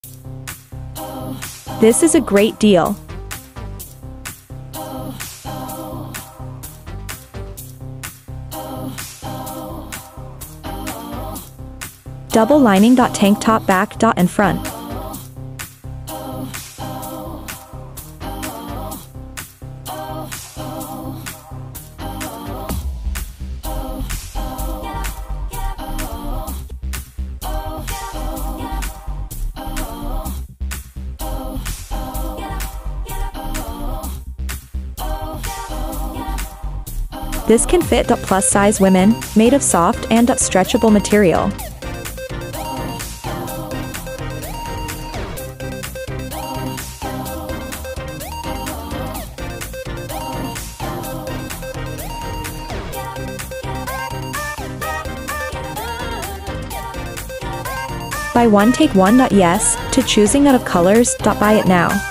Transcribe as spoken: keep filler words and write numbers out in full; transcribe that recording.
This is a great deal. Double lining. Tank top back. And front. This can fit plus size women, made of soft and stretchable material. Buy one take one. Yes, to choosing out of colors. Buy it now.